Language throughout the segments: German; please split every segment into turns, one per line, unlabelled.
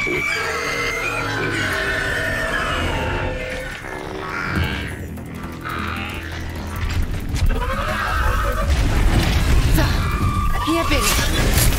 So, hier bin ich.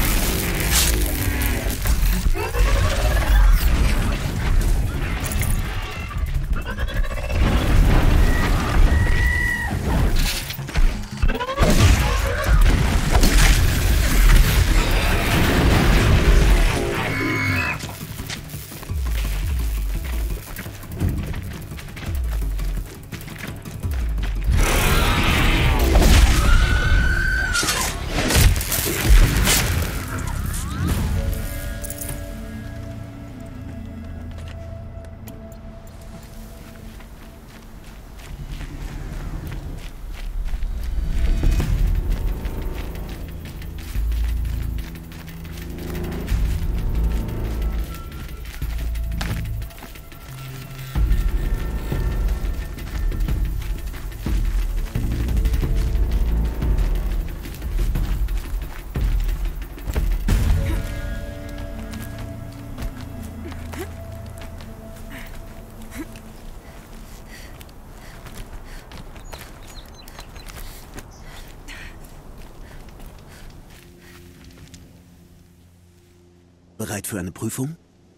Bereit für eine Prüfung?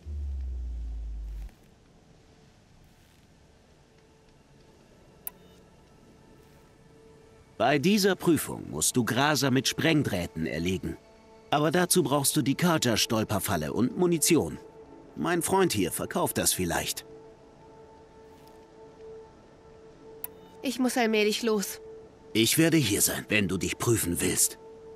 Bei dieser Prüfung musst du Graser mit Sprengdrähten erlegen. Aber dazu brauchst du die Carja-Stolperfalle und Munition. Mein Freund hier verkauft das vielleicht.
Ich muss allmählich los.
Ich werde hier sein, wenn du dich prüfen willst.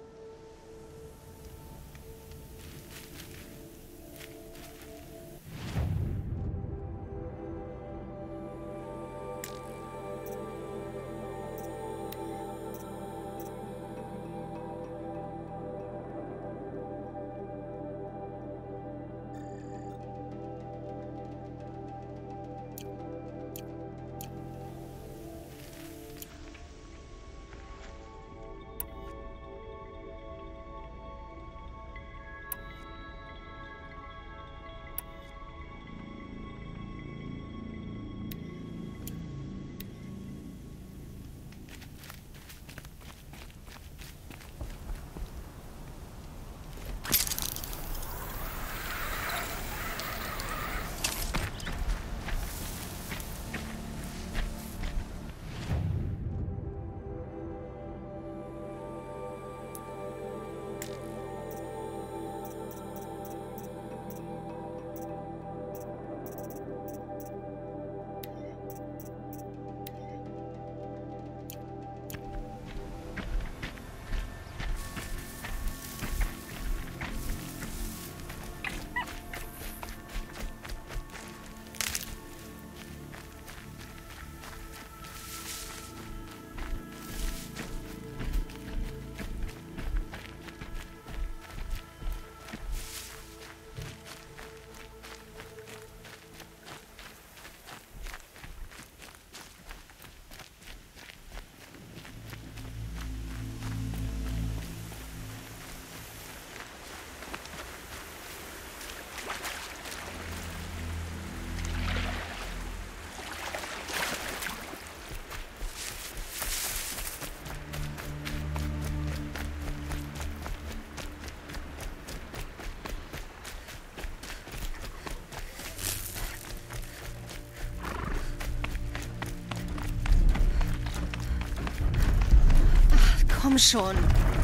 Komm schon.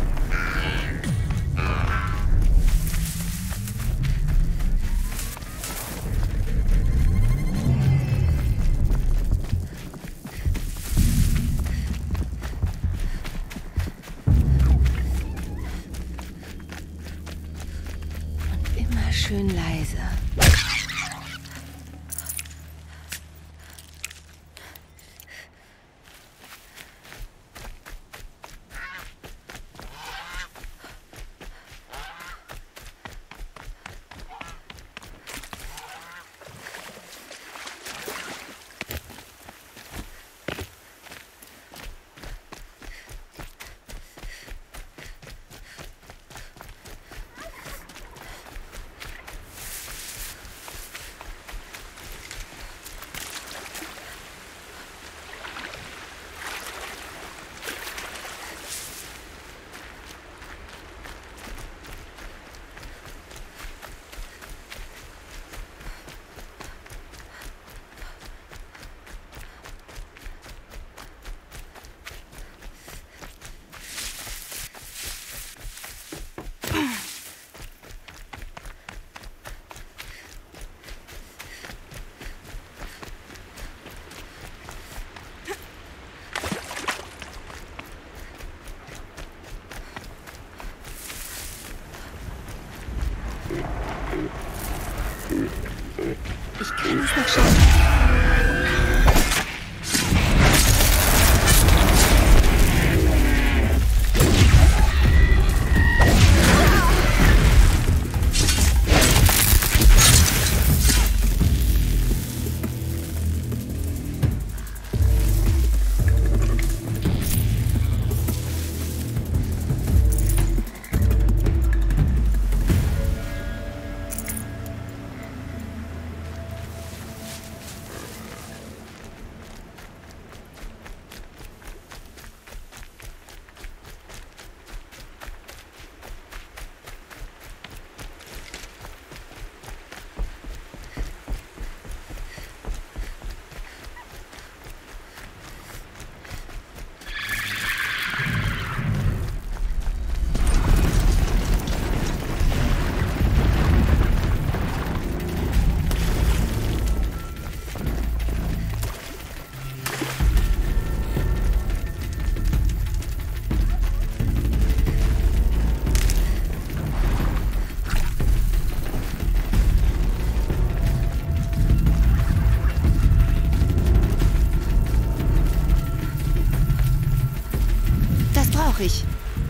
Und immer schön leise. Ich kann es noch schaffen. Ich.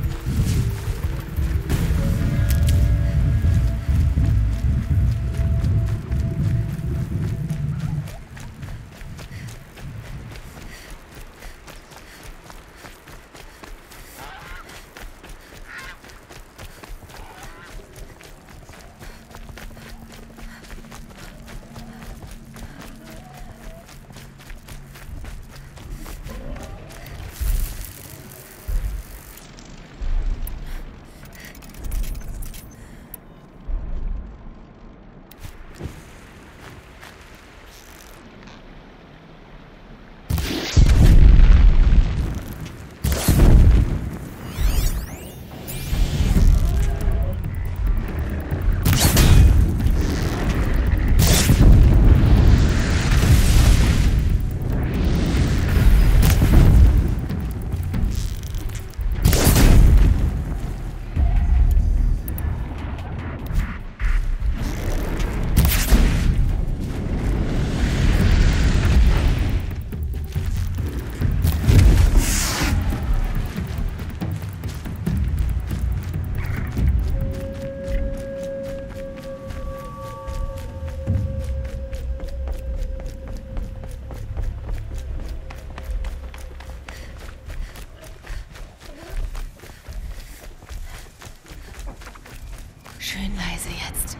Schön leise jetzt.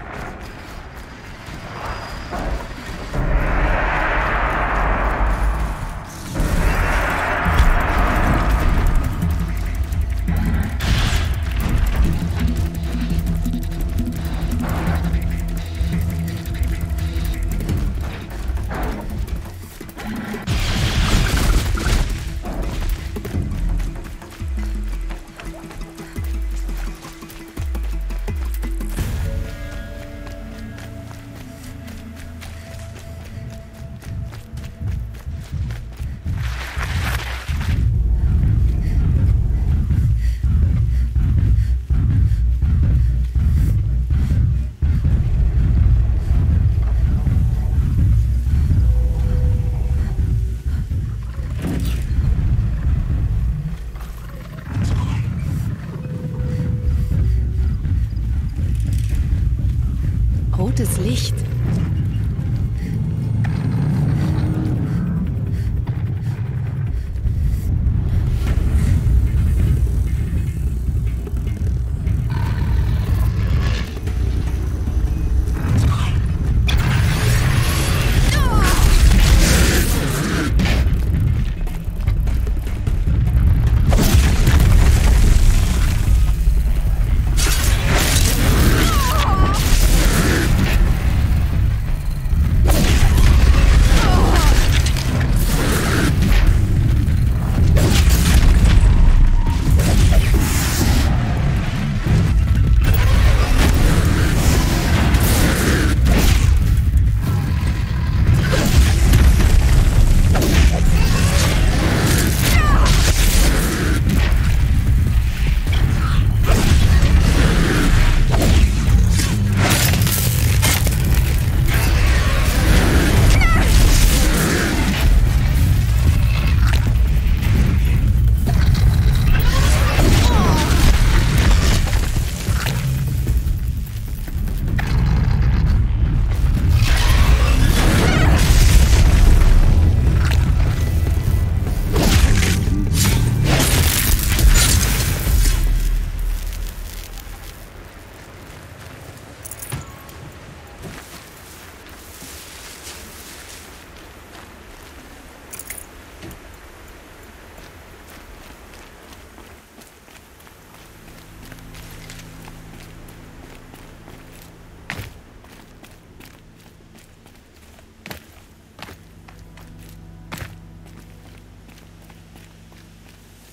Rotes Licht.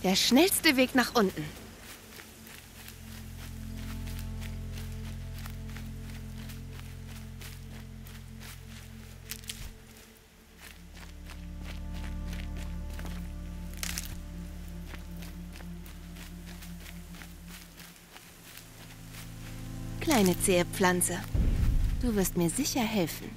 Der schnellste Weg nach unten. Kleine zähe Pflanze. Du wirst mir sicher helfen.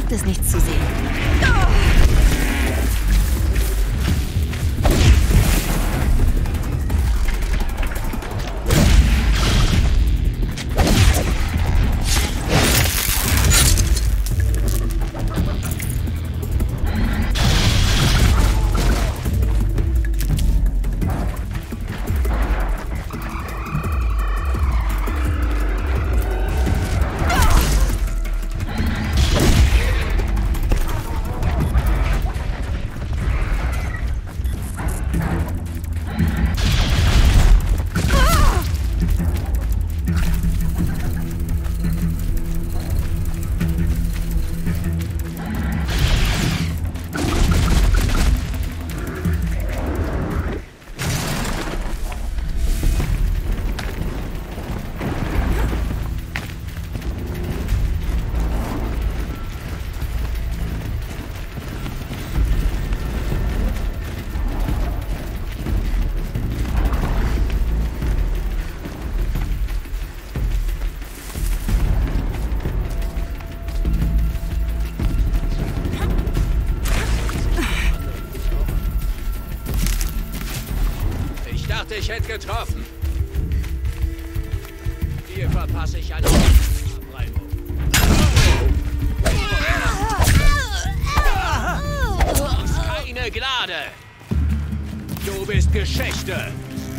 macht es nichts zu sehen.
Ich hätte getroffen. Hier verpasse ich eine Abreibung. Du hast keine Gnade. Du bist Geschichte.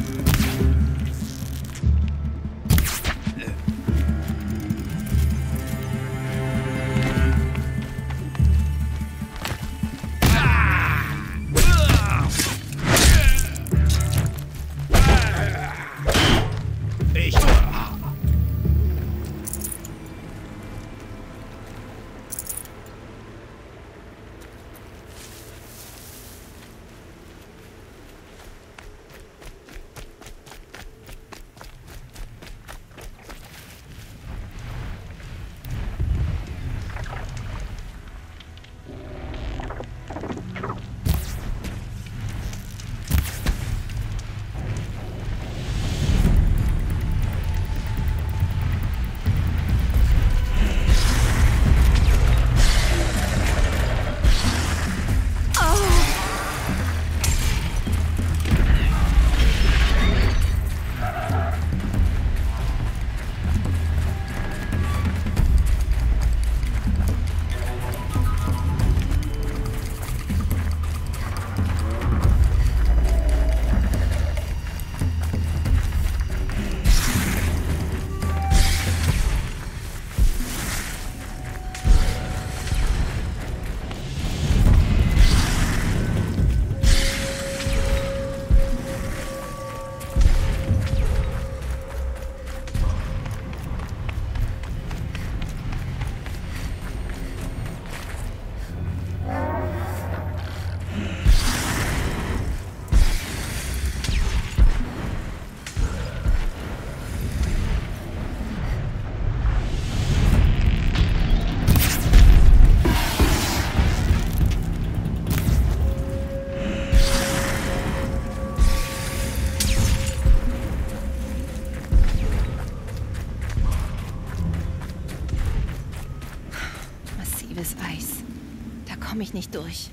Eis. Da komme ich nicht durch.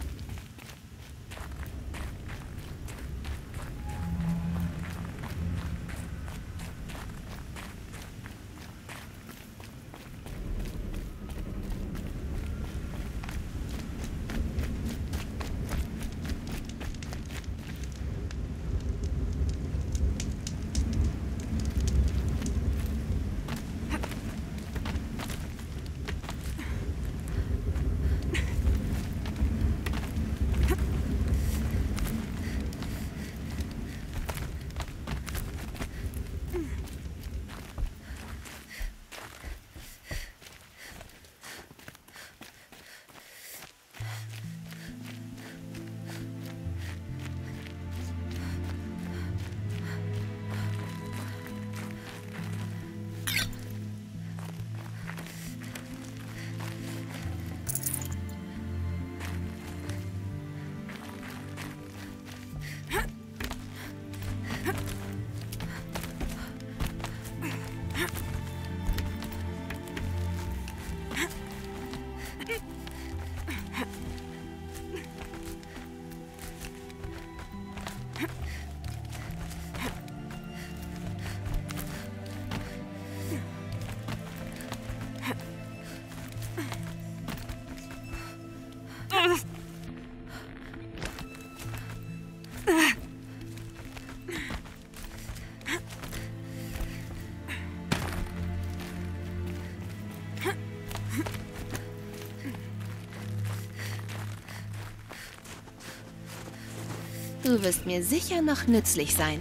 Du wirst mir sicher noch nützlich sein.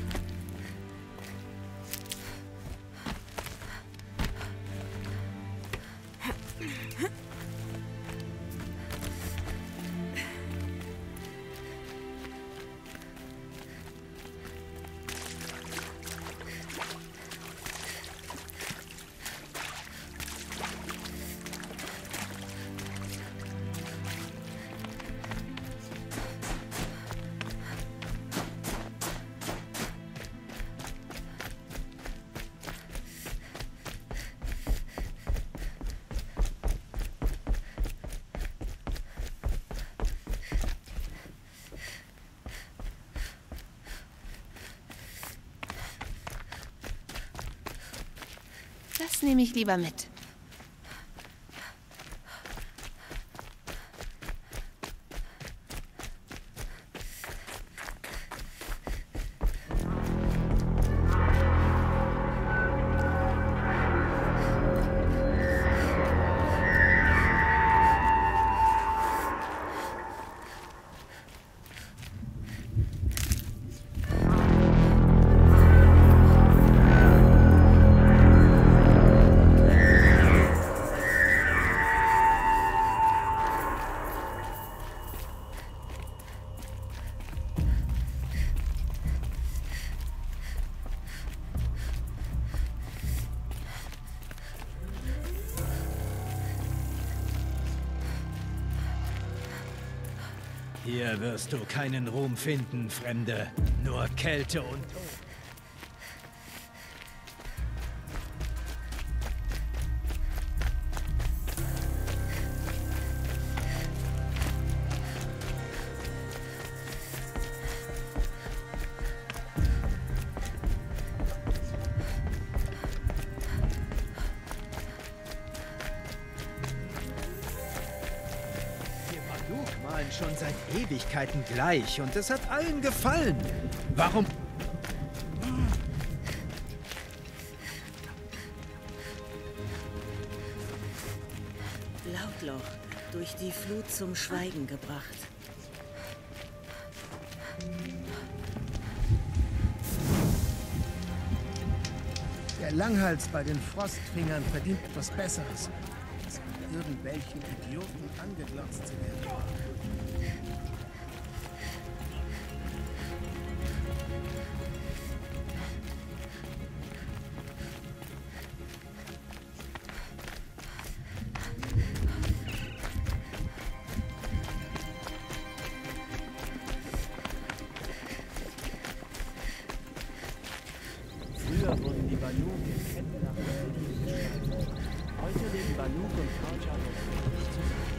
Das nehme ich lieber mit.
Hier wirst du keinen Ruhm finden, Fremde. Nur Kälte und Tod. Malen schon seit Ewigkeiten gleich und es hat allen gefallen. Warum?
Lautloch, durch die Flut zum Schweigen gebracht.
Der Langhals bei den Frostfingern verdient etwas Besseres, als von irgendwelchen Idioten angeglotzt zu werden.
Früher wurden die Banuk in Ketten nach Berlin geschlagen. Heute leben Banuk und Karja noch friedlich zusammen.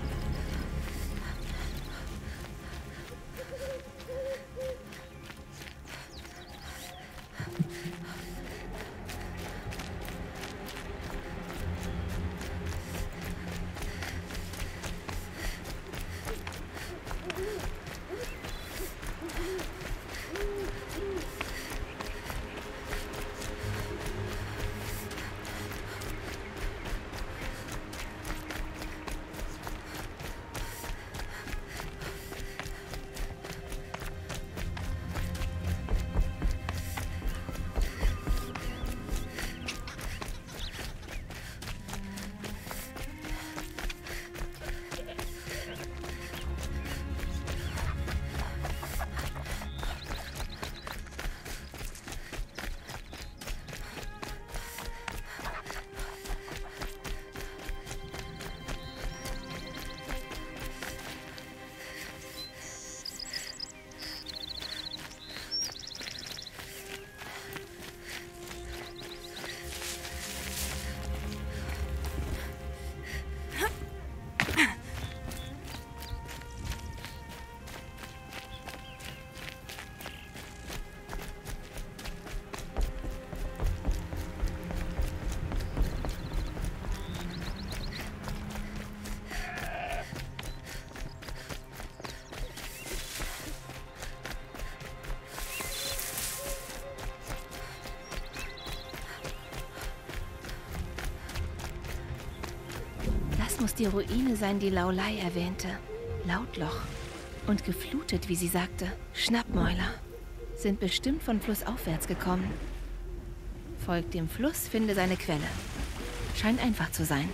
Das muss die Ruine sein, die Laolai erwähnte. Lautloch. Und geflutet, wie sie sagte. Schnappmäuler. Sind bestimmt von flussaufwärts gekommen. Folgt dem Fluss, finde seine Quelle. Scheint einfach zu sein.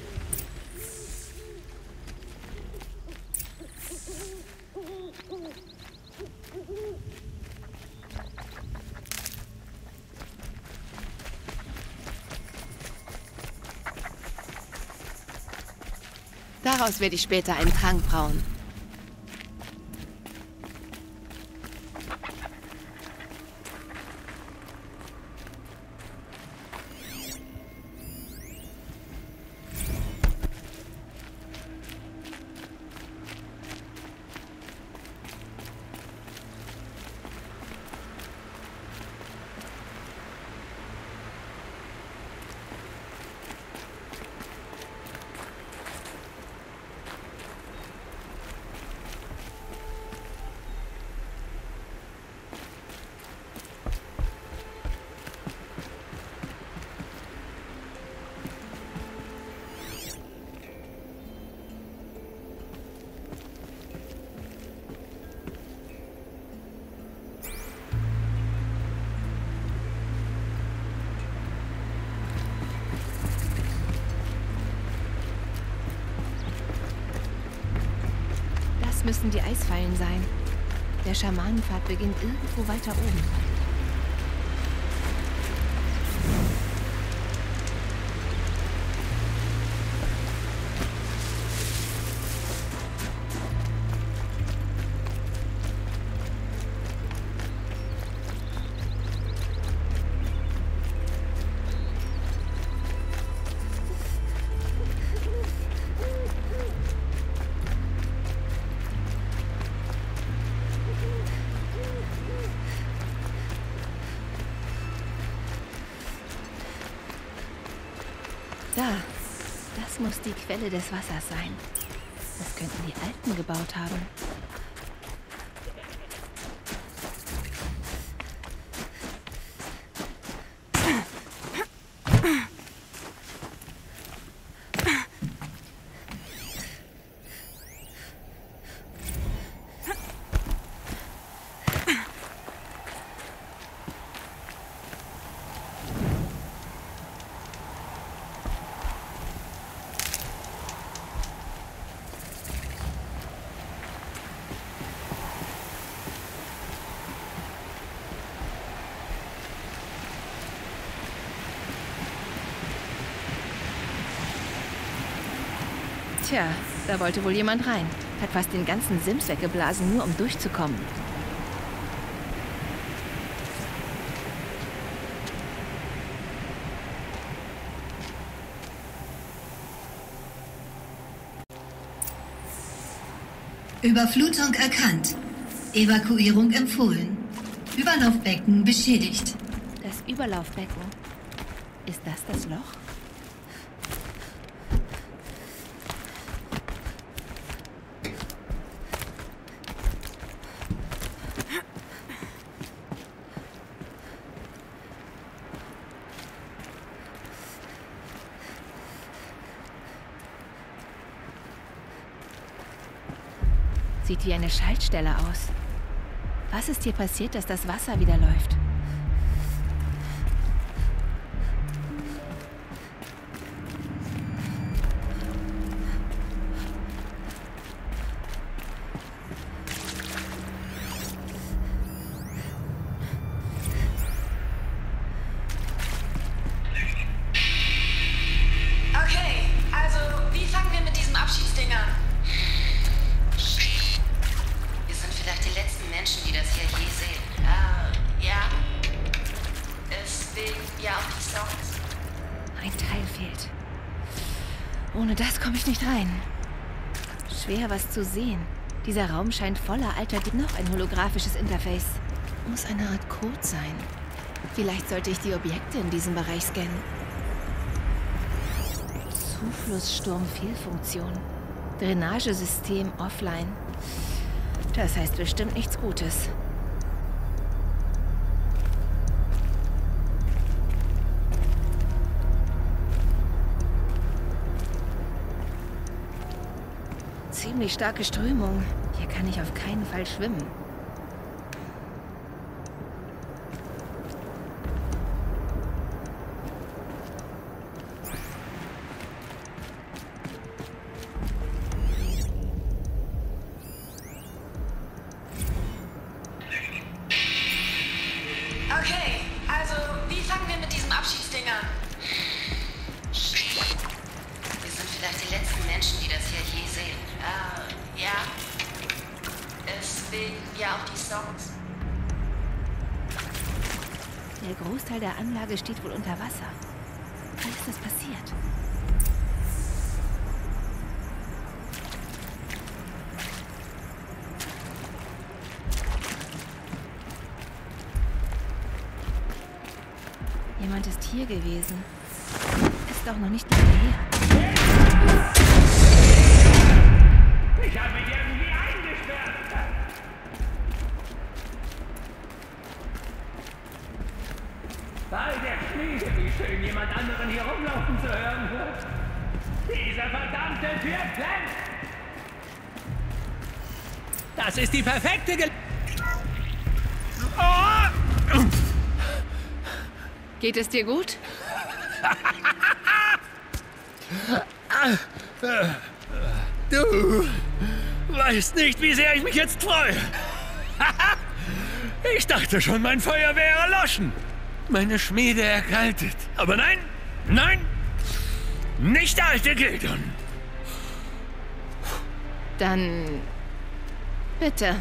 Daraus werde ich später einen Trank brauen. Müssen die Eisfallen sein. Der Schamanenpfad beginnt irgendwo weiter oben. Da, das muss die Quelle des Wassers sein. Das könnten die Alten gebaut haben. Tja, da wollte wohl jemand rein. Hat fast den ganzen Sims weggeblasen, nur um durchzukommen.
Überflutung erkannt. Evakuierung empfohlen. Überlaufbecken beschädigt.
Das Überlaufbecken. Ist das das Loch? Sieht wie eine Schaltstelle aus. Was ist hier passiert, dass das Wasser wieder läuft?
Okay, also wie fangen wir mit diesem Abschiedsding an? Wir sind vielleicht die letzten Menschen, die das hier je sehen. Ja. Deswegen ja auch die Songs.
Ein Teil fehlt. Ohne das komme ich nicht rein. Schwer, was zu sehen. Dieser Raum scheint voller alter... Noch ein holographisches Interface. Muss eine Art Code sein. Vielleicht sollte ich die Objekte in diesem Bereich scannen. Zuflusssturm-Fehlfunktion. Drainagesystem offline. Das heißt bestimmt nichts Gutes. ziemlich starke Strömung. Hier kann ich auf keinen Fall schwimmen.
Okay, also, wie fangen wir mit diesem Abschiedsding an? Wir sind vielleicht die letzten Menschen, die das hier je sehen. Ja. Deswegen ja auch die Songs.
Der Großteil der Anlage steht wohl unter Wasser. Wie ist das passiert? Jemand ist hier gewesen. Ist doch noch nicht lange her.
Ich habe mich irgendwie eingesperrt. Bei der Schmiede, wie schön jemand anderen hier rumlaufen zu hören wird. Dieser verdammte Tür klemmt. Das ist die perfekte
Geht es dir gut?
Du weißt nicht, wie sehr ich mich jetzt freue. Ich dachte schon, mein Feuer wäre erloschen. Meine Schmiede erkaltet. Aber nein, nein, nicht alte Gildern.
Dann bitte.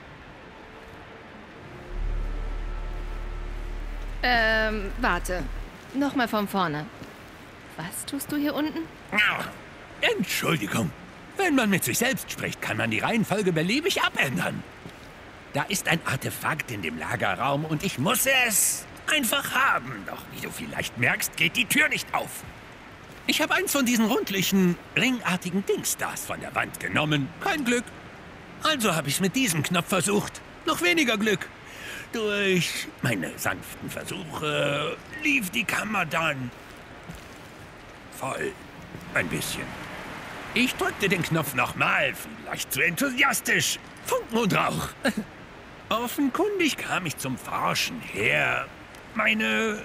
Warte. Nochmal von vorne. Was tust du hier unten?
Entschuldigung. Wenn man mit sich selbst spricht, kann man die Reihenfolge beliebig abändern. Da ist ein Artefakt in dem Lagerraum und ich muss es einfach haben. Doch wie du vielleicht merkst, geht die Tür nicht auf. Ich habe eins von diesen rundlichen, ringartigen Dingstars von der Wand genommen. Kein Glück. Also habe ich es mit diesem Knopf versucht. Noch weniger Glück. Durch meine sanften Versuche lief die Kammer dann voll. Ein bisschen. Ich drückte den Knopf nochmal, vielleicht zu enthusiastisch. Funken und Rauch. Offenkundig kam ich zum Forschen her. Meine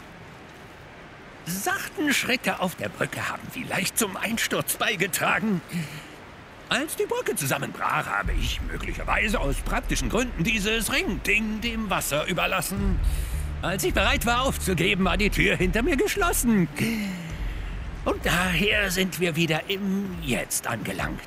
sachten Schritte auf der Brücke haben vielleicht zum Einsturz beigetragen. Als die Brücke zusammenbrach, habe ich möglicherweise aus praktischen Gründen dieses Ringding dem Wasser überlassen. Als ich bereit war aufzugeben, war die Tür hinter mir geschlossen. Und daher sind wir wieder im Jetzt angelangt.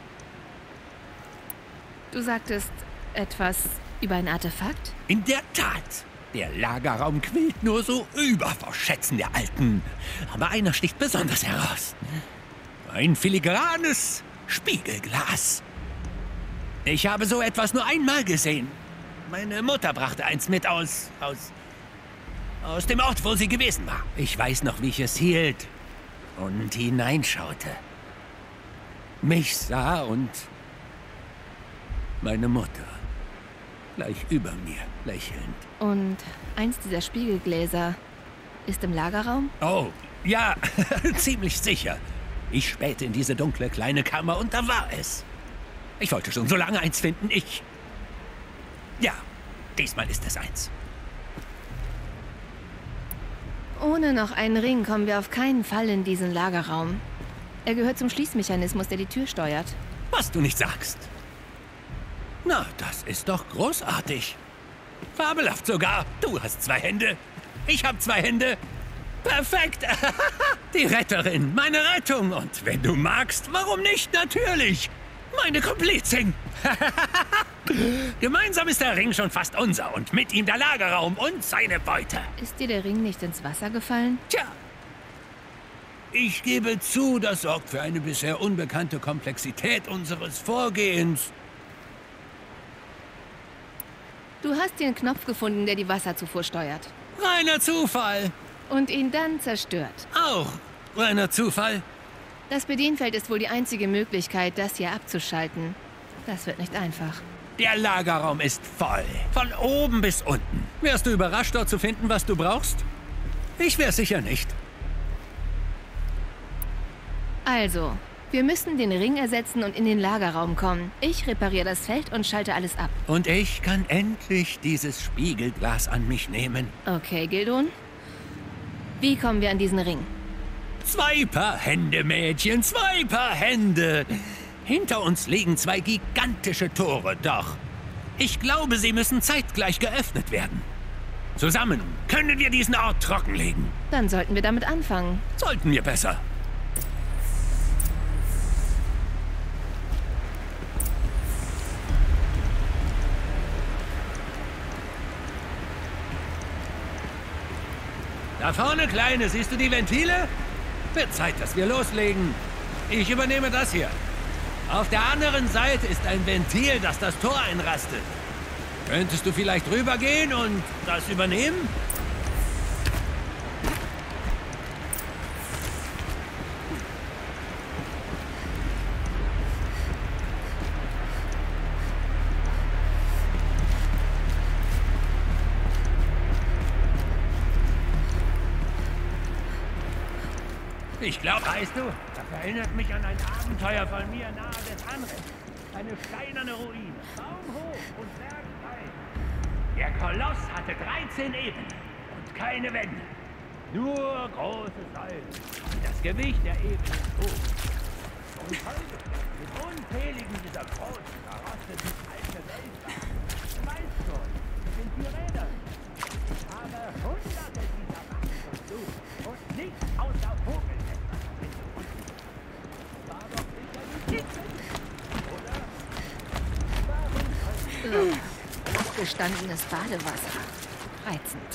Du sagtest etwas über ein Artefakt?
In der Tat. Der Lagerraum quillt nur so über vor Schätzen der Alten. Aber einer sticht besonders heraus. Ein filigranes Spiegelglas. Ich habe so etwas nur einmal gesehen. Meine Mutter brachte eins mit aus dem Ort, wo sie gewesen war. Ich weiß noch, wie ich es hielt und hineinschaute. Mich sah und meine Mutter gleich über mir lächelnd.
Und eins dieser Spiegelgläser ist im Lagerraum?
Oh, ja, ziemlich sicher. Ich spähte in diese dunkle kleine Kammer und da war es. Ich wollte schon so lange eins finden. Ja, diesmal ist es eins.
Ohne noch einen Ring kommen wir auf keinen Fall in diesen Lagerraum. Er gehört zum Schließmechanismus, der die Tür steuert.
Was du nicht sagst. Na, das ist doch großartig. Fabelhaft sogar. Du hast 2 Hände. Ich habe 2 Hände. Perfekt. Die Retterin, meine Rettung. Und wenn du magst, warum nicht? Natürlich. Meine Komplizin. Gemeinsam ist der Ring schon fast unser und mit ihm der Lagerraum und seine Beute.
Ist dir der Ring nicht ins Wasser gefallen?
Tja. Ich gebe zu, das sorgt für eine bisher unbekannte Komplexität unseres Vorgehens.
Du hast den Knopf gefunden, der die Wasserzufuhr steuert.
Reiner Zufall.
Und ihn dann zerstört.
Auch reiner Zufall.
Das Bedienfeld ist wohl die einzige Möglichkeit, das hier abzuschalten. Das wird nicht einfach.
Der Lagerraum ist voll. Von oben bis unten. Wärst du überrascht, dort zu finden, was du brauchst? Ich wär sicher nicht.
Also, Wir müssen den Ring ersetzen und in den Lagerraum kommen. Ich repariere das Feld und schalte alles ab.
Und ich kann endlich dieses Spiegelglas an mich nehmen.
Okay, Gildun. Wie kommen wir an diesen Ring?
2 Paar Hände, Mädchen, 2 Paar Hände. Hinter uns liegen 2 gigantische Tore, doch ich glaube, sie müssen zeitgleich geöffnet werden. Zusammen können wir diesen Ort trockenlegen.
Dann sollten wir damit anfangen.
Sollten wir besser. Da vorne, Kleine, siehst du die Ventile? Wird Zeit, dass wir loslegen. Ich übernehme das hier. Auf der anderen Seite ist ein Ventil, das das Tor einrastet. Könntest du vielleicht rübergehen und das übernehmen? Ich glaube, weißt du, das erinnert mich an ein Abenteuer von mir nahe des Anrechts. Eine steinerne Ruine, baumhoch und bergbreit. Der Koloss hatte 13 Ebenen und keine Wände. Nur große Säulen. Das Gewicht der Ebenen hoch. Und heute, mit unzähligen dieser großen, verrosteten alten Weltwagen, weißt du, sind die Räder. Ich habe hunderte dieser Wagen versucht und nichts außer Vogelnester.
Abgestandenes Badewasser. Reizend.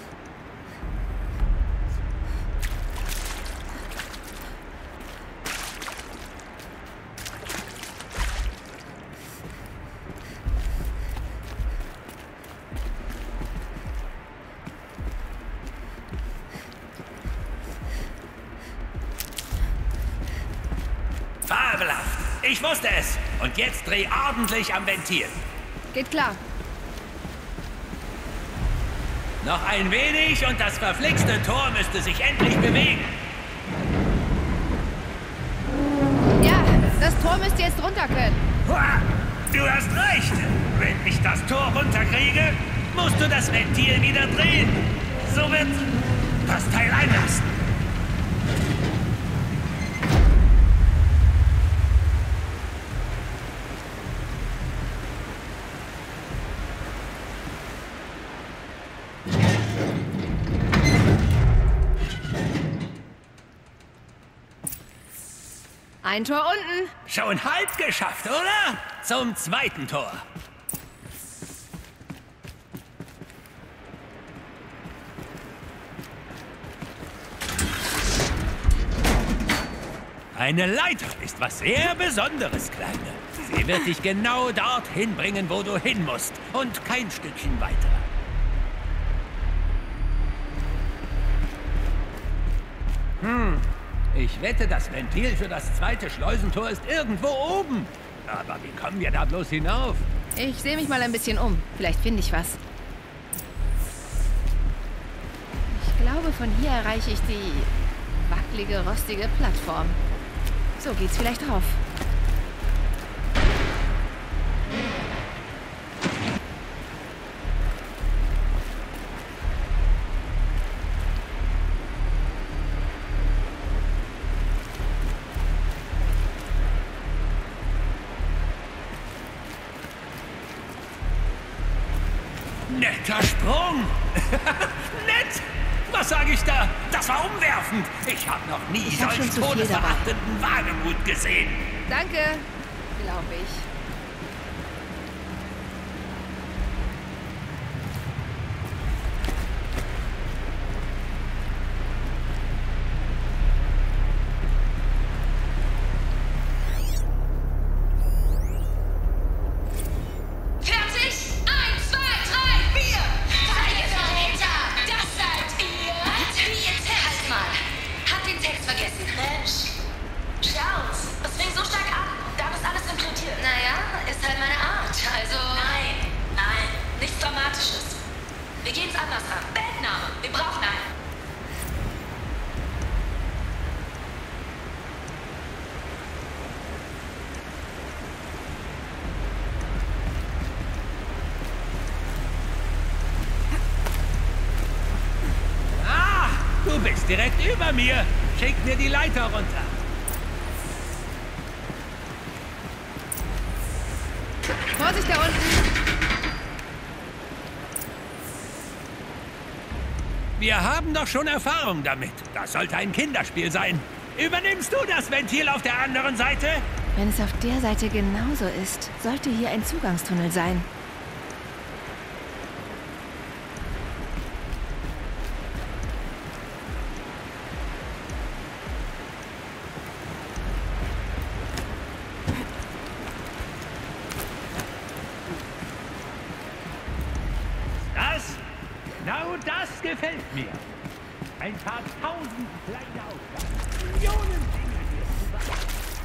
Fabelhaft! Ich wusste es! Und jetzt dreh ordentlich am Ventil.
Geht klar.
Noch ein wenig und das verflixte Tor müsste sich endlich bewegen.
Ja, das Tor müsste jetzt runter können.
Du hast recht. Wenn ich das Tor runterkriege, musst du das Ventil wieder drehen. So wird das Teil einlassen.
Ein Tor unten.
Schon halb geschafft, oder? Zum zweiten Tor. Eine Leiter ist was sehr Besonderes, Kleine. Sie wird dich genau dorthin bringen, wo du hin musst. Und kein Stückchen weiter. Ich wette, das Ventil für das zweite Schleusentor ist irgendwo oben. Aber wie kommen wir da bloß hinauf?
Ich sehe mich mal ein bisschen um. Vielleicht finde ich was. Ich glaube, von hier erreiche ich die wackelige, rostige Plattform. So geht's vielleicht rauf.
Netter Sprung! Nett! Was sage ich da? Das war umwerfend! Ich habe noch nie solch todesverachtenden Wagemut gesehen!
Danke, glaube ich.
direkt über mir. Schickt mir die Leiter runter.
Vorsicht da unten!
Wir haben doch schon Erfahrung damit. Das sollte ein Kinderspiel sein. Übernimmst du das Ventil auf der anderen Seite?
Wenn es auf der Seite genauso ist, sollte hier ein Zugangstunnel sein.
Genau das gefällt mir. Ein paar tausend kleine Aufgaben. Millionen Dinge, die es zu beachten.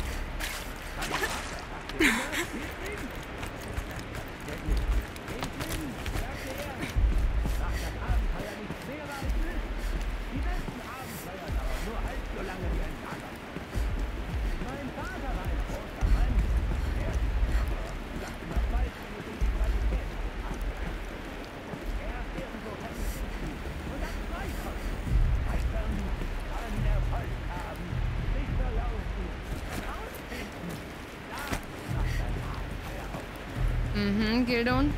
Macht das Abenteuer nicht schwerer als nötig. Die besten Abenteuer dauern nur halb so lange wie ein Lager. Mein Vater war ein großer Mann. Er sagt immer falsch, wenn es um die Qualität geht. Er wäre so und dann weiter. Weitern, dann Erfolg haben, sich verlaufen, rausfinden. Da macht ein Abenteuer auf.
Mhm, Gildon.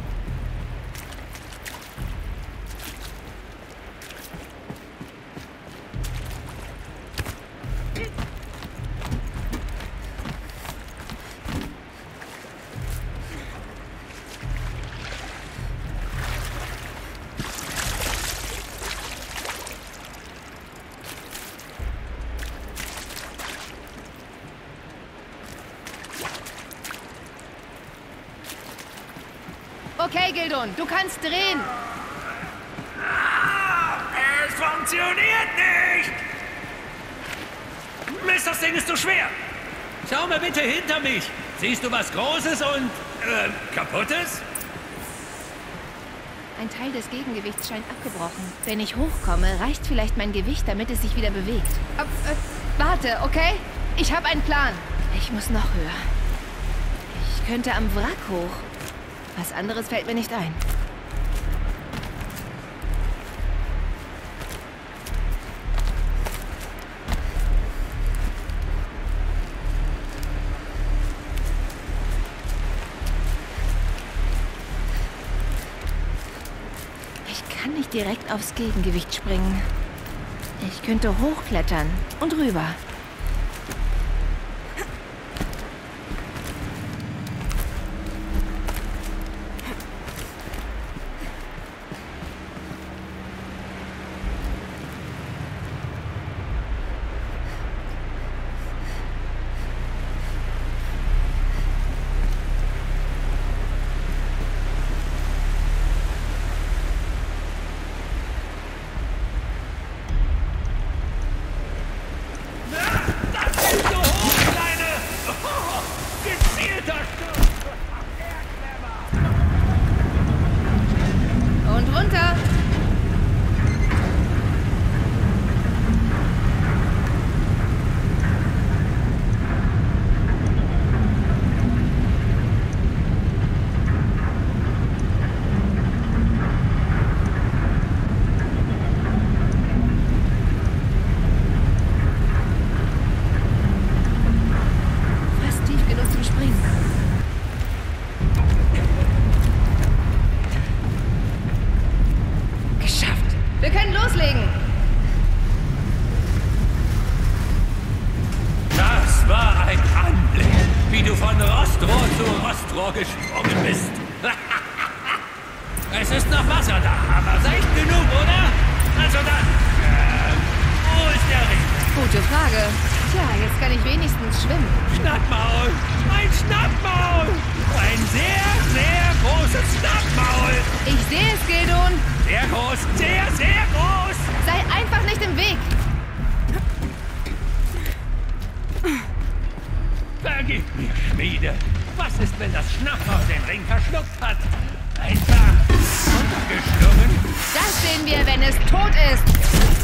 Okay, Gildon, du kannst drehen.
Es funktioniert nicht! Mist, das Ding ist zu schwer! Schau mal bitte hinter mich! Siehst du was Großes und, Kaputtes?
Ein Teil des Gegengewichts scheint abgebrochen. Wenn ich hochkomme, reicht vielleicht mein Gewicht, damit es sich wieder bewegt. Warte, okay? Ich habe einen Plan. Ich muss noch höher. Ich könnte am Wrack hoch. Was anderes fällt mir nicht ein. Ich kann nicht direkt aufs Gegengewicht springen. Ich könnte hochklettern und rüber. Und runter! Fast tief genug zum Springen. Wir können loslegen.
Das war ein Anblick, wie du von Rostrohr zu Rostrohr gesprungen bist. Es ist noch Wasser da, aber seicht genug, oder? Also dann, wo ist der Ring?
Gute Frage. Tja, jetzt kann ich wenigstens schwimmen.
Schnappmaul! Ein Schnappmaul! Ein sehr, sehr großes Schnappmaul!
Ich sehe es, Gildon.
Sehr groß, sehr, sehr groß!
Sei einfach nicht im Weg.
Vergib mir, Schmiede. Was ist, wenn das Schnappmaul den Ring verschluckt hat? Einfach runtergeschlungen?
Das sehen wir, wenn es tot ist.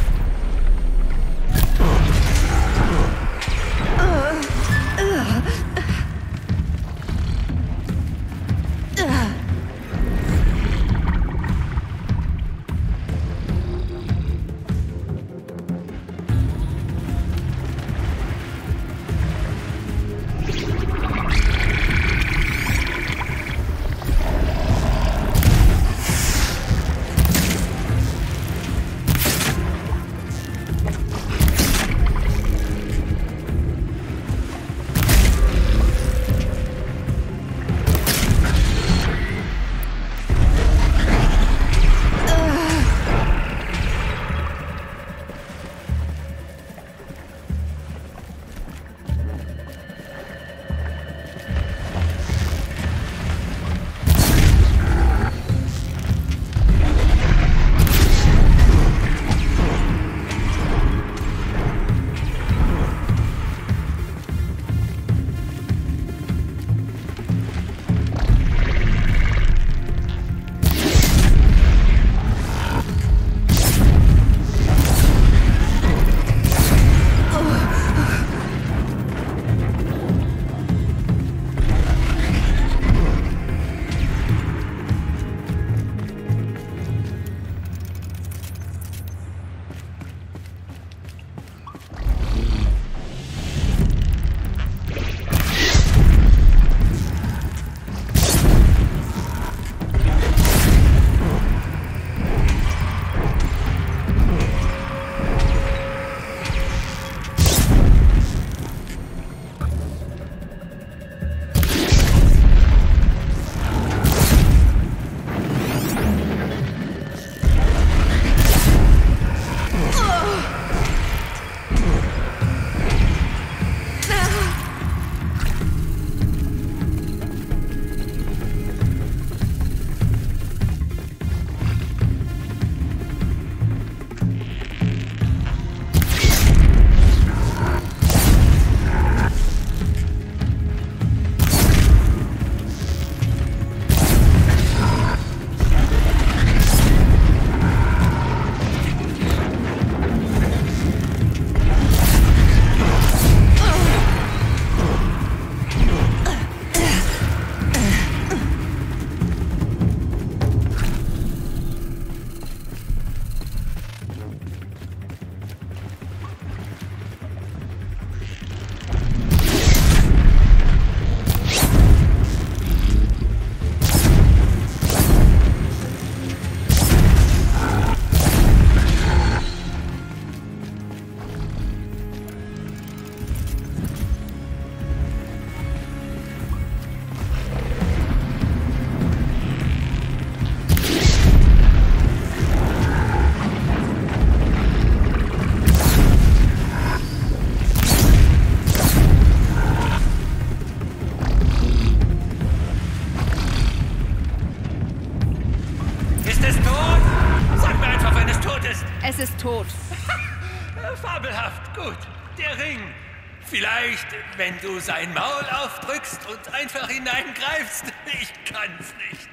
gut, der Ring. Vielleicht, wenn du sein Maul aufdrückst und einfach hineingreifst. Ich kann's nicht.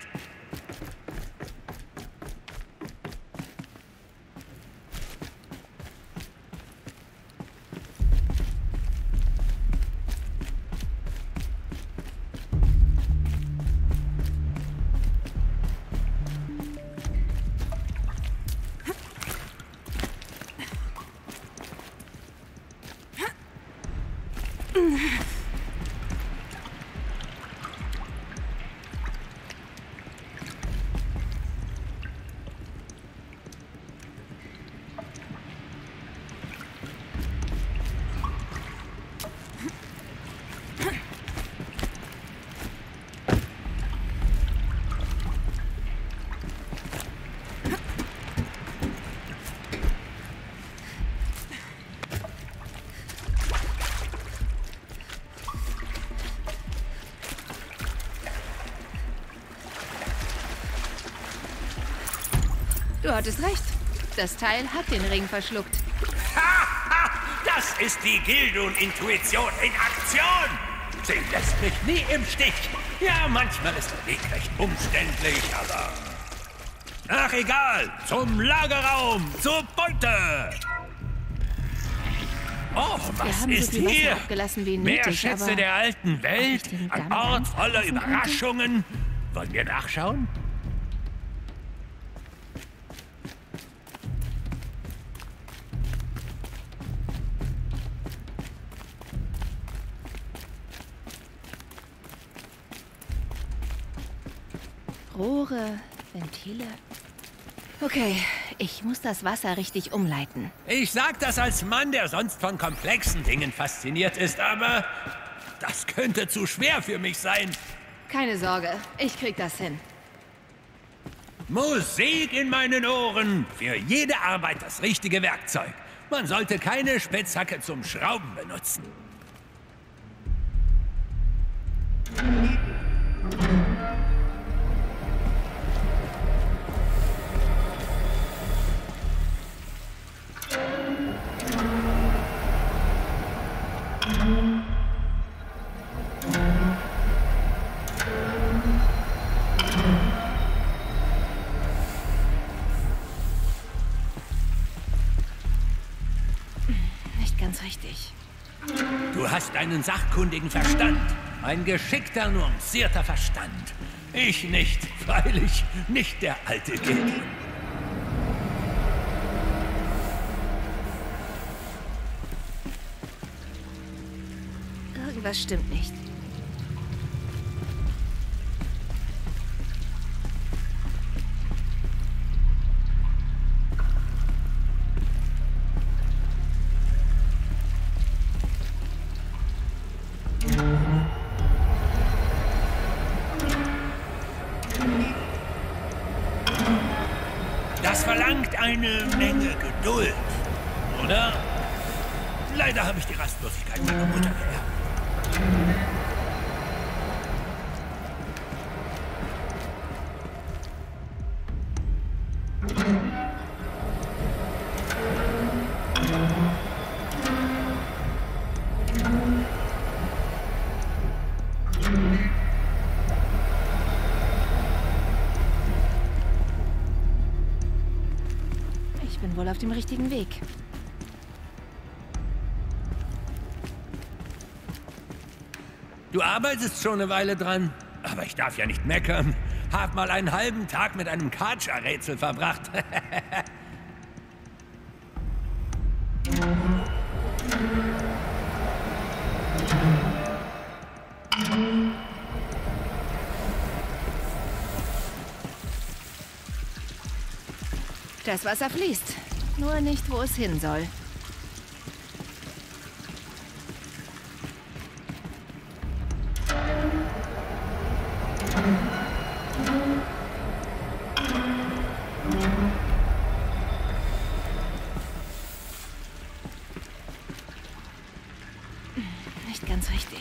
Du hattest recht. Das Teil hat den Ring verschluckt.
Das ist die Gildun-Intuition in Aktion! Sie lässt mich nie im Stich. Ja, manchmal ist der Weg recht umständlich, aber... Ach, egal. Zum Lagerraum, zur Beute! Oh, was ist hier? Mehr Schätze der alten Welt, ein Ort voller Überraschungen. Wollen wir nachschauen?
Rohre, Ventile. Okay, ich muss das Wasser richtig umleiten.
Ich sag das als Mann, der sonst von komplexen Dingen fasziniert ist, aber das könnte zu schwer für mich sein.
Keine Sorge, ich krieg das hin.
Musik in meinen Ohren. Für jede Arbeit das richtige Werkzeug. Man sollte keine Spitzhacke zum Schrauben benutzen.
Nicht ganz richtig.
Du hast einen sachkundigen Verstand. Ein geschickter, nuancierter Verstand. Ich nicht, freilich nicht der alte Gildun.
Irgendwas stimmt nicht.
Das verlangt eine Menge Geduld, oder? Leider habe ich die Rastlosigkeit meiner Mutter geerbt.
Ich bin wohl auf dem richtigen Weg.
Du arbeitest schon eine Weile dran, aber ich darf ja nicht meckern. Hab mal einen halben Tag mit einem Karcher-Rätsel verbracht.
Das Wasser fließt. Nur nicht, wo es hin soll. Nicht ganz richtig.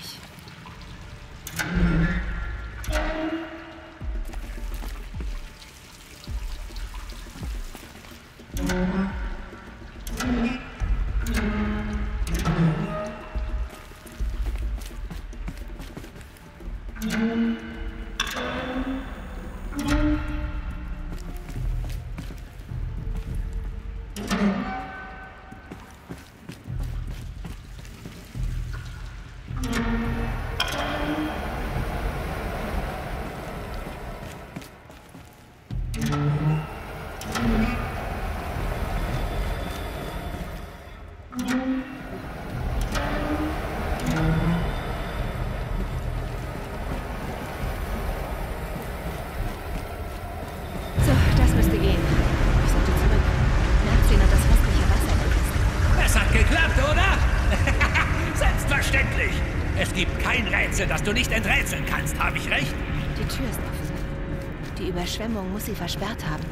Es gibt kein Rätsel, das du nicht enträtseln kannst. Habe ich recht?
Die Tür ist offen. Die Überschwemmung muss sie versperrt haben.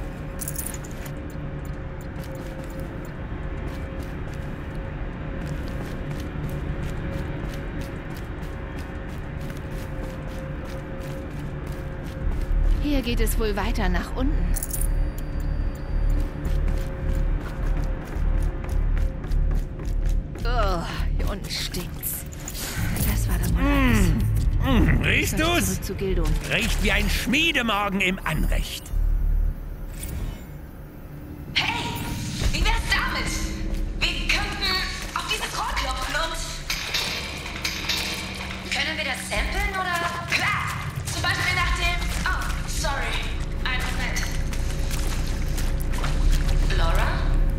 Hier geht es wohl weiter nach unten. Oh, hier unten stinkt's. Das war doch mal alles.
Riechst du's?
Zurück zu Gildon.
Riecht wie ein Schmiedemorgen im Anrecht.
Hey, wie wär's damit? Wir könnten auf dieses Rohr klopfen und... Können wir das samplen oder... Klar, zum Beispiel nach dem... Oh, sorry. Einen Moment. Laura?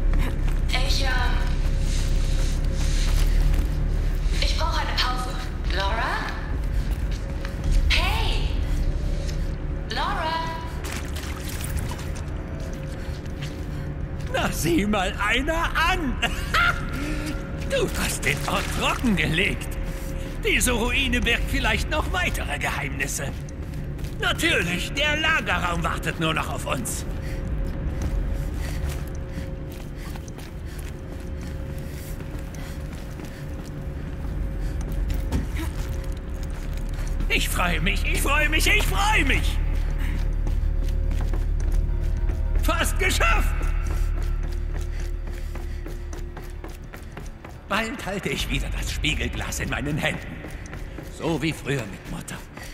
Ich brauche eine Pause. Laura? Hey! Laura?
Na, sieh mal einer an! Du hast den Ort trockengelegt. Diese Ruine birgt vielleicht noch weitere Geheimnisse. Natürlich, der Lagerraum wartet nur noch auf uns. Ich freue mich, ich freue mich, ich freue mich! Fast geschafft! Bald halte ich wieder das Spiegelglas in meinen Händen. So wie früher mit Mutter.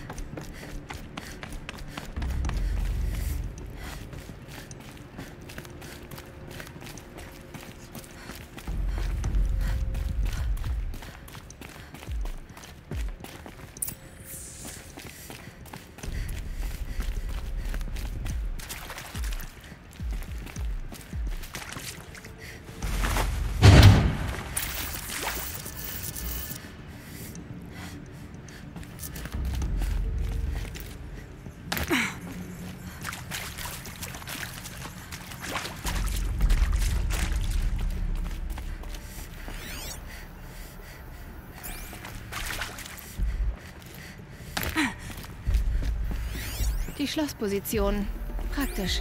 Die Schlossposition. Praktisch.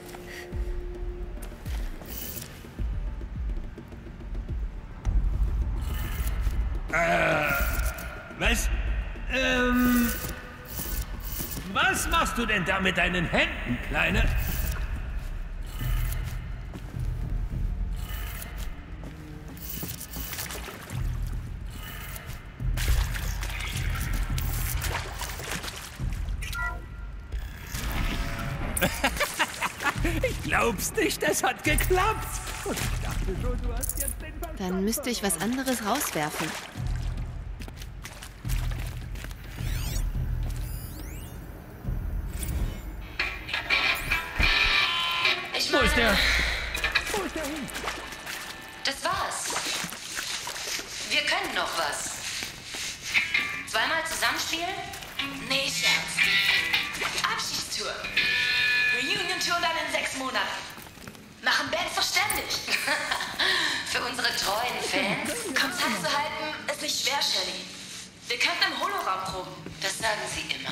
Was? Was machst du denn da mit deinen Händen, Kleine? Ich glaub's nicht, es hat geklappt. Und ich dachte schon, du hast jetzt den Ball.
Dann müsste ich was anderes rauswerfen.
Ich
Wo ist der?
meine,
Wo ist der hin?
das war's. Wir können noch was. Zweimal zusammenspielen? Nee, Scherz. Abschiedstour. Reunion-Tour dann in 6 Monaten. Machen Bands verständig. Für unsere treuen Fans? Kontakt zu halten ist nicht schwer, Shelly. Wir könnten im Holoraum proben. Das sagen sie immer.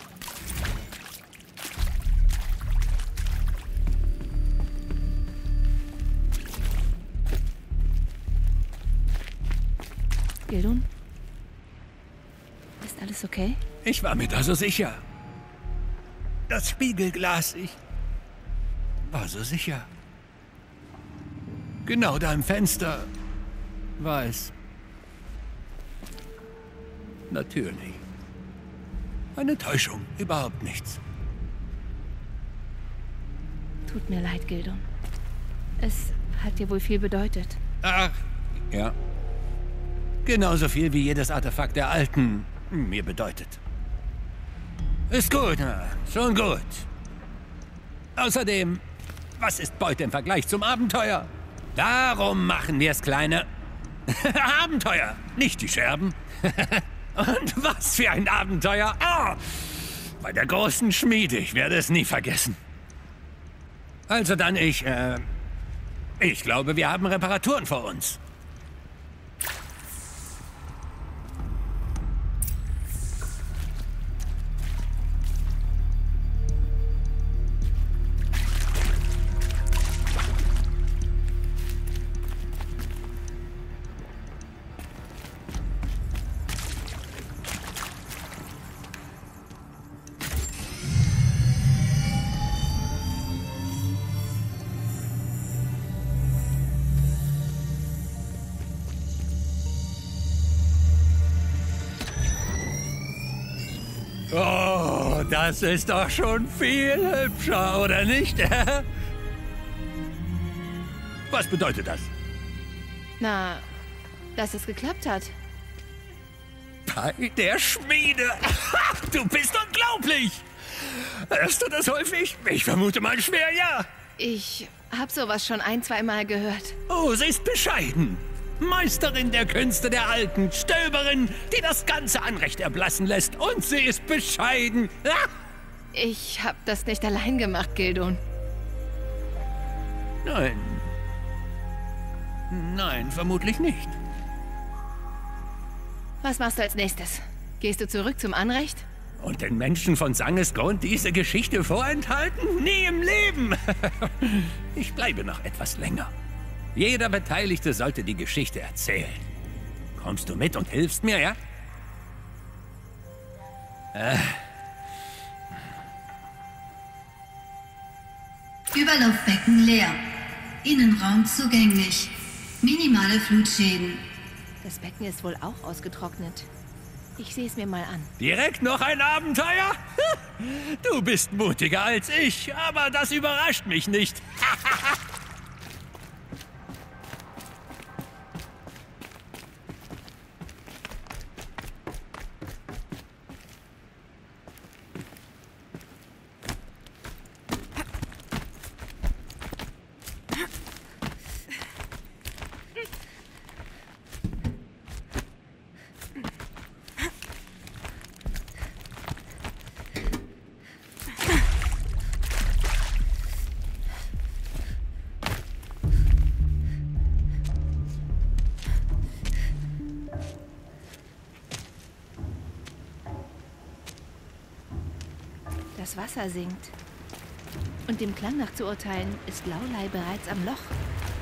Gildon? Ist alles okay?
Ich war mir da so sicher. Das Spiegelglas, ich war so sicher. Genau da im Fenster war es. Natürlich. Eine Täuschung, überhaupt nichts.
Tut mir leid, Gildon. Es hat dir wohl viel bedeutet.
Ach, ja. Genauso viel wie jedes Artefakt der Alten mir bedeutet. Ist gut, na, schon gut. Außerdem, was ist Beute im Vergleich zum Abenteuer? Darum machen wir es, Kleine. Abenteuer, nicht die Scherben. Und was für ein Abenteuer. Oh, bei der großen Schmiede, ich werde es nie vergessen. Also dann, ich glaube, wir haben Reparaturen vor uns. Oh, das ist doch schon viel hübscher, oder nicht? Was bedeutet das?
Na, dass es geklappt hat.
Bei der Schmiede. Du bist unglaublich. Hörst du das häufig? Ich vermute mal schwer, ja.
Ich hab sowas schon ein-, zweimal gehört.
Oh, sie ist bescheiden. Meisterin der Künste der Alten, Stöberin, die das ganze Anrecht erblassen lässt. Und sie ist bescheiden.
Ich hab das nicht allein gemacht, Gildon.
Nein. Nein, vermutlich nicht.
Was machst du als nächstes? Gehst du zurück zum Anrecht?
Und den Menschen von Sangesgrund diese Geschichte vorenthalten? Nie im Leben! Ich bleibe noch etwas länger. Jeder Beteiligte sollte die Geschichte erzählen. Kommst du mit und hilfst mir, ja?
Überlaufbecken leer. Innenraum zugänglich. Minimale Flutschäden.
Das Becken ist wohl auch ausgetrocknet. Ich sehe es mir mal an.
Direkt noch ein Abenteuer? Du bist mutiger als ich, aber das überrascht mich nicht.
Das Wasser sinkt. Und dem Klang nach zu urteilen, ist Laulai bereits am Loch.